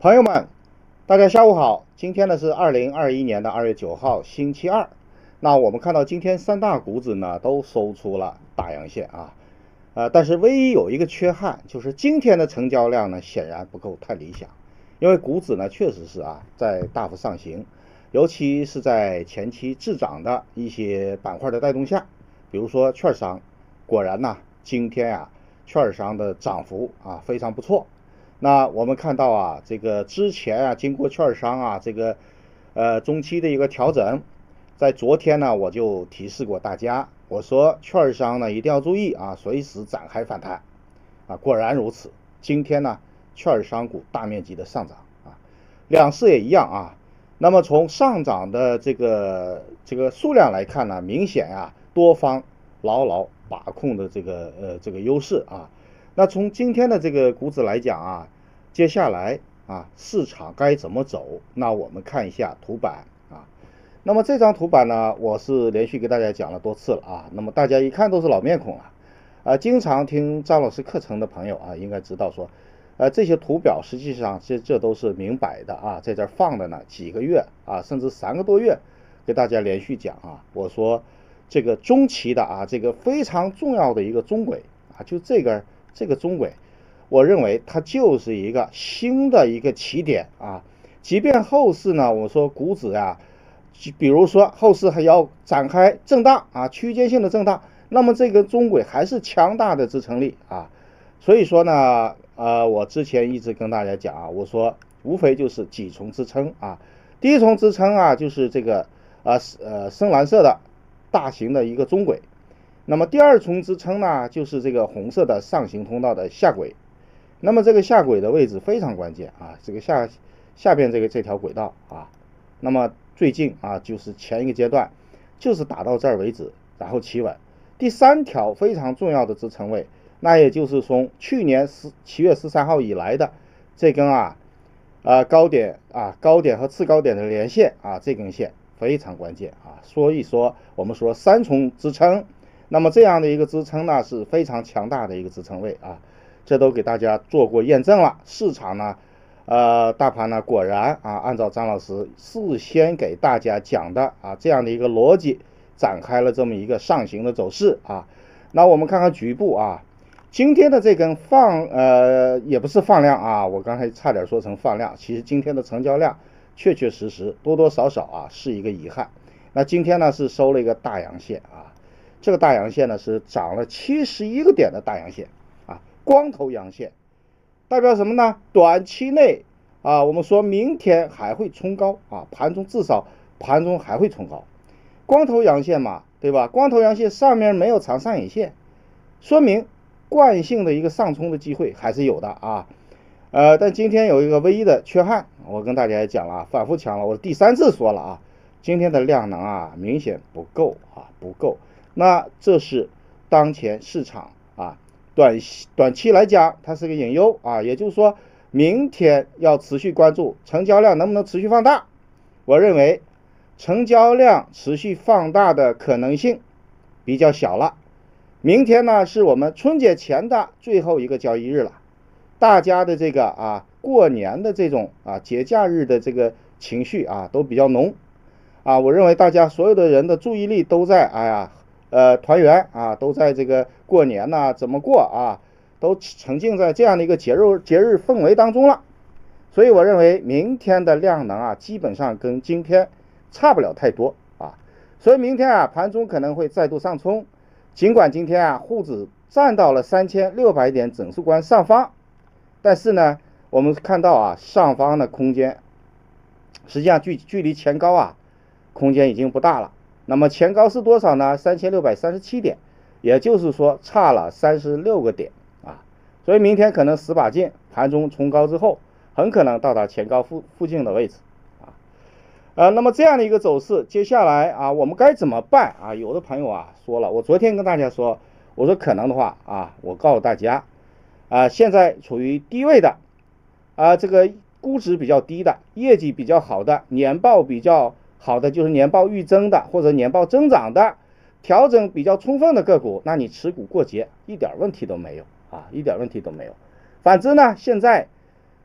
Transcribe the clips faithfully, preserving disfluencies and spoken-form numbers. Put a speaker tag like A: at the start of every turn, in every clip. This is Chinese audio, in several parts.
A: 朋友们，大家下午好。今天呢是二零二一年的二月九号，星期二。那我们看到今天三大股指呢都收出了大阳线啊，呃，但是唯一有一个缺憾，就是今天的成交量呢显然不够太理想，因为股指呢确实是啊在大幅上行，尤其是在前期滞涨的一些板块的带动下，比如说券商，果然呢今天啊券商的涨幅啊非常不错。那我们看到啊，这个之前啊，经过券商啊这个呃中期的一个调整，在昨天呢我就提示过大家，我说券商呢一定要注意啊，随时展开反弹啊。果然如此，今天呢券商股大面积的上涨啊，两市也一样啊。那么从上涨的这个这个数量来看呢，明显啊多方牢牢把控的这个呃这个优势啊。那从今天的这个股指来讲啊，接下来啊市场该怎么走？那我们看一下图板啊。那么这张图板呢，我是连续给大家讲了多次了啊。那么大家一看都是老面孔了啊，经常听张老师课程的朋友啊，应该知道说，呃这些图表实际上这这都是明摆的啊，在这放的呢几个月啊，甚至三个多月，给大家连续讲啊。我说这个中期的啊，这个非常重要的一个中轨啊，就这个。这个中轨，我认为它就是一个新的一个起点啊。即便后市呢，我说股指啊，比如说后市还要展开震荡啊，区间性的震荡，那么这个中轨还是强大的支撑力啊。所以说呢，呃，我之前一直跟大家讲啊，我说无非就是几重支撑啊。第一重支撑啊，就是这个呃呃深蓝色的大型的一个中轨。那么第二重支撑呢，就是这个红色的上行通道的下轨。那么这个下轨的位置非常关键啊，这个下下边这个这条轨道啊。那么最近啊，就是前一个阶段，就是打到这儿为止，然后企稳。第三条非常重要的支撑位，那也就是从去年十七月十三号以来的这根啊，呃高点啊高点和次高点的连线啊，这根线非常关键啊。所以说我们说三重支撑。那么这样的一个支撑呢，是非常强大的一个支撑位啊，这都给大家做过验证了。市场呢，呃，大盘呢，果然啊，按照张老师事先给大家讲的啊，这样的一个逻辑，展开了这么一个上行的走势啊。那我们看看局部啊，今天的这根放呃也不是放量啊，我刚才差点说成放量，其实今天的成交量确确实实多多少少啊是一个遗憾。那今天呢是收了一个大阳线啊。这个大阳线呢是涨了七十一个点的大阳线啊，光头阳线，代表什么呢？短期内啊，我们说明天还会冲高啊，盘中至少盘中还会冲高。光头阳线嘛，对吧？光头阳线上面没有长上影线，说明惯性的一个上冲的机会还是有的啊。呃，但今天有一个唯一的缺憾，我跟大家也讲了，反复讲了，我第三次说了啊，今天的量能啊明显不够啊，不够。那这是当前市场啊短短期来讲，它是个隐忧啊，也就是说，明天要持续关注成交量能不能持续放大。我认为成交量持续放大的可能性比较小了。明天呢是我们春节前的最后一个交易日了，大家的这个啊过年的这种啊节假日的这个情绪啊都比较浓啊，我认为大家所有的人的注意力都在哎呀。呃，团圆啊，都在这个过年呐、啊，怎么过啊，都沉浸在这样的一个节日节日氛围当中了。所以我认为明天的量能啊，基本上跟今天差不了太多啊。所以明天啊，盘中可能会再度上冲。尽管今天啊，沪指站到了三千六百点整数关上方，但是呢，我们看到啊，上方的空间实际上距距离前高啊，空间已经不大了。那么前高是多少呢？三千六百三十七点，也就是说差了三十六个点啊。所以明天可能十把劲，盘中冲高之后，很可能到达前高附附近的位置啊。呃，那么这样的一个走势，接下来啊，我们该怎么办啊？有的朋友啊说了，我昨天跟大家说，我说可能的话啊，我告诉大家啊，现在处于低位的啊，这个估值比较低的，业绩比较好的，年报比较好的就是年报预增的或者年报增长的，调整比较充分的个股，那你持股过节一点问题都没有啊，一点问题都没有。反之呢，现在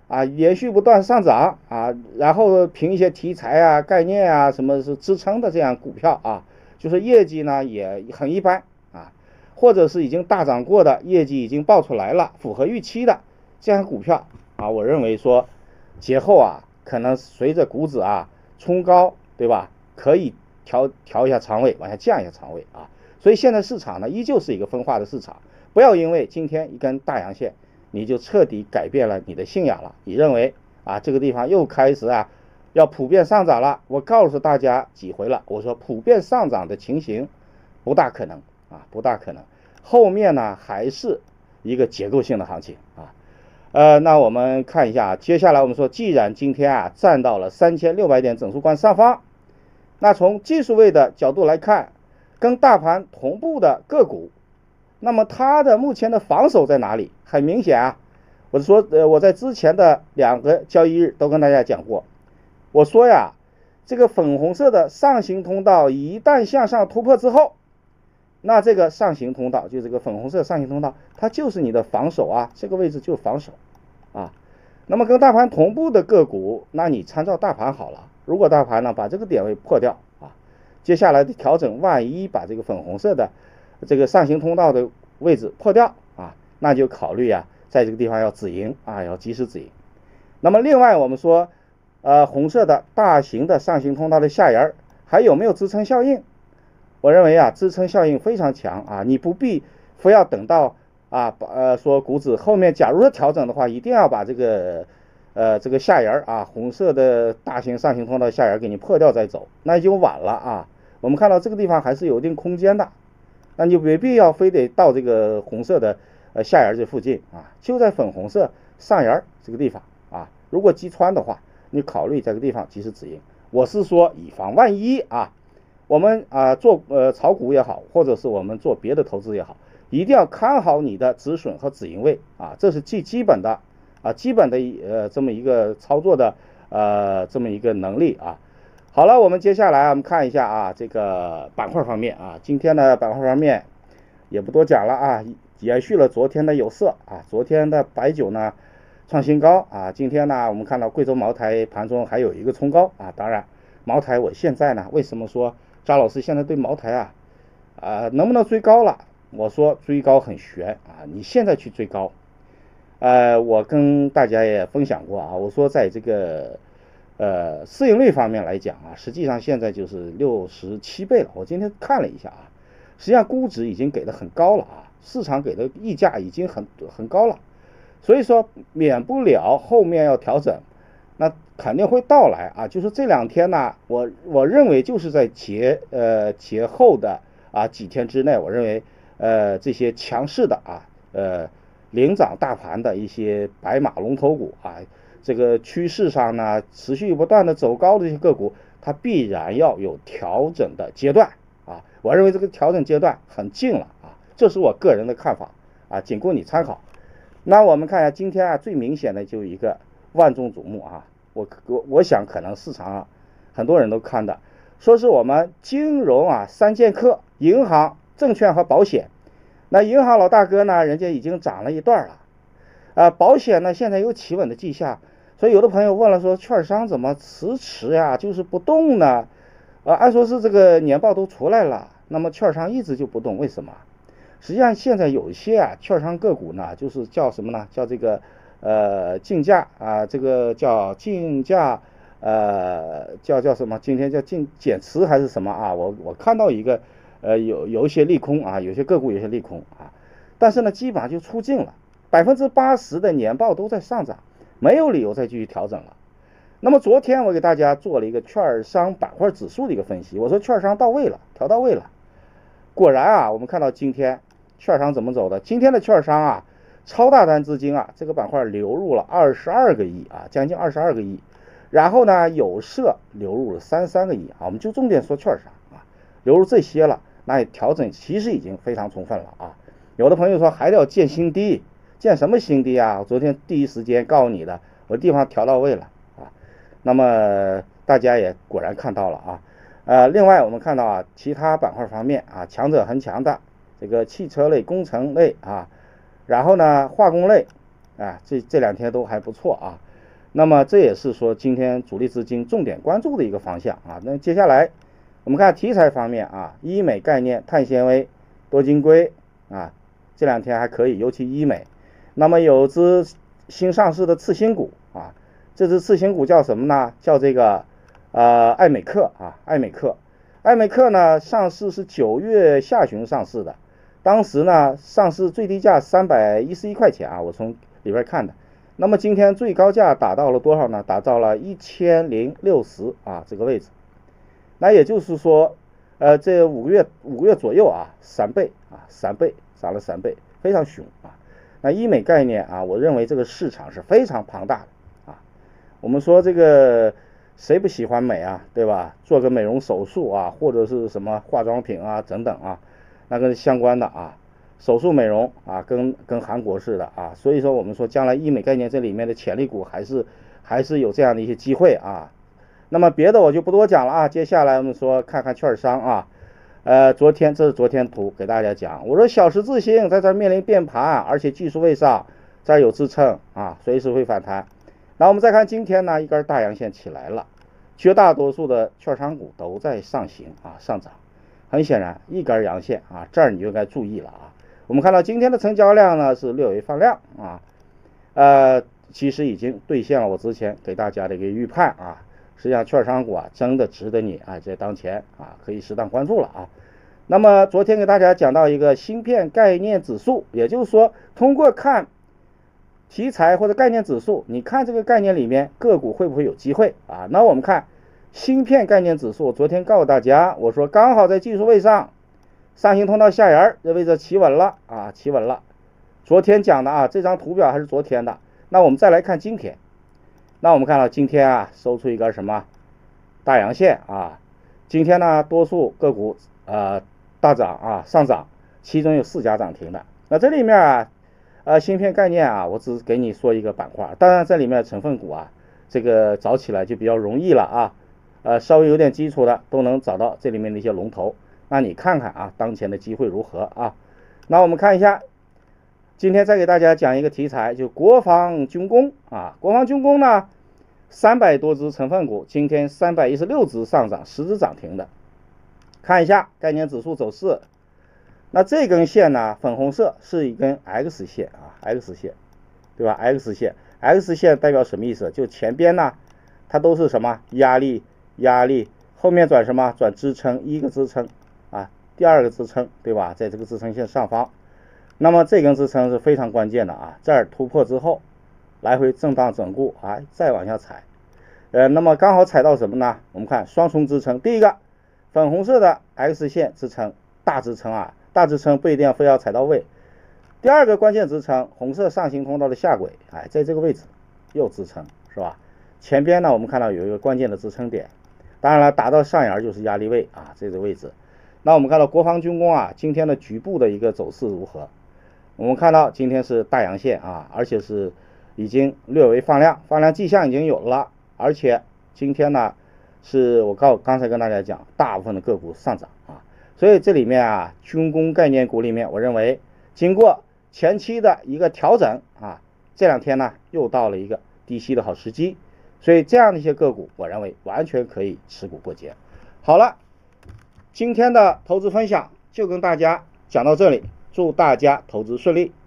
A: 啊，连续不断上涨啊，然后凭一些题材啊、概念啊什么是支撑的这样股票啊，就是业绩呢也很一般啊，或者是已经大涨过的业绩已经爆出来了，符合预期的这样股票啊，我认为说节后啊，可能随着股指啊冲高，对吧？可以调调一下仓位，往下降一下仓位啊。所以现在市场呢依旧是一个分化的市场，不要因为今天一根大阳线，你就彻底改变了你的信仰了。你认为啊这个地方又开始啊要普遍上涨了？我告诉大家几回了，我说普遍上涨的情形不大可能啊，不大可能。后面呢还是一个结构性的行情啊。呃，那我们看一下，接下来我们说，既然今天啊站到了三千六百点整数关上方，那从技术位的角度来看，跟大盘同步的个股，那么它的目前的防守在哪里？很明显啊，我说呃我在之前的两个交易日都跟大家讲过，我说呀，这个粉红色的上行通道一旦向上突破之后，那这个上行通道就这个粉红色上行通道，它就是你的防守啊，这个位置就是防守啊。那么跟大盘同步的个股，那你参照大盘好了。如果大盘呢把这个点位破掉啊，接下来的调整万一把这个粉红色的这个上行通道的位置破掉啊，那就考虑啊，在这个地方要止盈啊，要及时止盈。那么另外我们说，呃，红色的大型的上行通道的下沿还有没有支撑效应？我认为啊，支撑效应非常强啊，你不必非要等到啊，呃，说股指后面假如说调整的话，一定要把这个呃这个下沿啊，红色的大型上行通道下沿给你破掉再走，那就晚了啊。我们看到这个地方还是有一定空间的，那你没必要非得到这个红色的呃下沿这附近啊，就在粉红色上沿这个地方啊，如果击穿的话，你考虑这个地方及时止盈。我是说以防万一啊。我们啊做呃炒股也好，或者是我们做别的投资也好，一定要看好你的止损和止盈位啊，这是最基本的啊基本的呃这么一个操作的呃这么一个能力啊。好了，我们接下来我们看一下啊这个板块方面啊，今天的板块方面也不多讲了啊，延续了昨天的有色啊，昨天的白酒呢创新高啊，今天呢我们看到贵州茅台盘中还有一个冲高啊，当然茅台我现在呢为什么说张老师现在对茅台啊，啊、呃、能不能追高了？我说追高很悬啊，你现在去追高，呃，我跟大家也分享过啊，我说在这个呃市盈率方面来讲啊，实际上现在就是六十七倍了。我今天看了一下啊，实际上估值已经给的很高了啊，市场给的溢价已经很很高了，所以说免不了后面要调整。那肯定会到来啊，就是这两天呢，我我认为就是在节呃节后的啊几天之内，我认为呃这些强势的啊呃领涨大盘的一些白马龙头股啊，这个趋势上呢持续不断的走高的这些个股，它必然要有调整的阶段啊，我认为这个调整阶段很近了啊，这是我个人的看法啊，仅供你参考。那我们看一下今天啊最明显的就一个万众瞩目啊。我我我想可能市场上很多人都看的，说是我们金融啊三剑客，银行、证券和保险。那银行老大哥呢，人家已经涨了一段了，啊，保险呢现在有企稳的迹象，所以有的朋友问了说，券商怎么迟迟呀，就是不动呢？啊，按说是这个年报都出来了，那么券商一直就不动，为什么？实际上现在有一些啊券商个股呢，就是叫什么呢？叫这个。呃，竞价啊，这个叫竞价，呃，叫叫什么？今天叫竞减持还是什么啊？我我看到一个，呃，有有一些利空啊，有些个股有些利空啊，但是呢，基本上就出尽了，百分之八十的年报都在上涨，没有理由再继续调整了。那么昨天我给大家做了一个券商板块指数的一个分析，我说券商到位了，调到位了，果然啊，我们看到今天券商怎么走的？今天的券商啊。超大单资金啊，这个板块流入了二十二个亿啊，将近二十二个亿。然后呢，有色流入了三十三个亿啊，我们就重点说券商啊，流入这些了，那调整其实已经非常充分了啊。有的朋友说还得要见新低，见什么新低啊？我昨天第一时间告诉你的，我地方调到位了啊。那么大家也果然看到了啊。呃，另外我们看到啊，其他板块方面啊，强者恒强的这个汽车类、工程类啊。然后呢，化工类，啊，这这两天都还不错啊。 那么这也是说今天主力资金重点关注的一个方向啊。那接下来我们看题材方面啊，医美概念、碳纤维、多晶硅啊，这两天还可以，尤其医美。那么有只新上市的次新股啊，这只次新股叫什么呢？叫这个呃爱美克啊，爱美克。爱美克呢上市是九月下旬上市的，当时呢上市最低价三百一十一块钱啊，我从里边看的。那么今天最高价达到了多少呢？达到了一千零六十啊这个位置。那也就是说，呃，这五个月五个月左右啊，三倍啊，三倍涨了三倍，非常凶啊。那医美概念啊，我认为这个市场是非常庞大的啊。我们说这个谁不喜欢美啊，对吧？做个美容手术啊，或者是什么化妆品啊等等啊，那个相关的啊，手术美容啊，跟跟韩国似的啊。所以说我们说将来医美概念这里面的潜力股还是还是有这样的一些机会啊。那么别的我就不多讲了啊，接下来我们说看看券商啊，呃，昨天这是昨天图给大家讲，我说小十字星在这面临变盘，而且技术位上这儿有支撑啊，随时会反弹。那我们再看今天呢，一根大阳线起来了，绝大多数的券商股都在上行啊，上涨。很显然一根阳线啊，这儿你就该注意了啊。我们看到今天的成交量呢是略微放量啊，呃，其实已经兑现了我之前给大家的一个预判啊。实际上，券商股啊，真的值得你啊，在当前啊，可以适当关注了啊。那么昨天给大家讲到一个芯片概念指数，也就是说，通过看题材或者概念指数，你看这个概念里面个股会不会有机会啊？那我们看芯片概念指数，昨天告诉大家，我说刚好在技术位上，上行通道下沿这位置企稳了啊，企稳了。昨天讲的啊，这张图表还是昨天的。那我们再来看今天。那我们看到今天啊，收出一根什么大阳线啊？今天呢，多数个股呃大涨啊，上涨，其中有四家涨停的。那这里面啊，呃，芯片概念啊，我只给你说一个板块，当然这里面成分股啊，这个找起来就比较容易了啊。呃，稍微有点基础的都能找到这里面的一些龙头。那你看看啊，当前的机会如何啊？那我们看一下。今天再给大家讲一个题材，就国防军工啊，国防军工呢，三百多只成分股，今天三百一十六只上涨，十只涨停的。看一下概念指数走势，那这根线呢，粉红色是一根 X 线啊 ，X 线，对吧 ？X 线 ，X 线代表什么意思？就前边呢，它都是什么压力，压力，后面转什么？转支撑，一个支撑啊，第二个支撑，对吧？在这个支撑线上方。那么这根支撑是非常关键的啊，这儿突破之后，来回震荡整固，哎，再往下踩，呃，那么刚好踩到什么呢？我们看双重支撑，第一个粉红色的 X 线支撑，大支撑啊，大支撑不一定非要踩到位。第二个关键支撑，红色上行通道的下轨，哎，在这个位置又支撑，是吧？前边呢，我们看到有一个关键的支撑点，当然了，打到上沿就是压力位啊，这个位置。那我们看到国防军工啊，今天的局部的一个走势如何？我们看到今天是大阳线啊，而且是已经略微放量，放量迹象已经有了，而且今天呢是我告刚才跟大家讲，大部分的个股上涨啊，所以这里面啊军工概念股里面，我认为经过前期的一个调整啊，这两天呢又到了一个低吸的好时机，所以这样的一些个股，我认为完全可以持股过节。好了，今天的投资分享就跟大家讲到这里。祝大家投资顺利。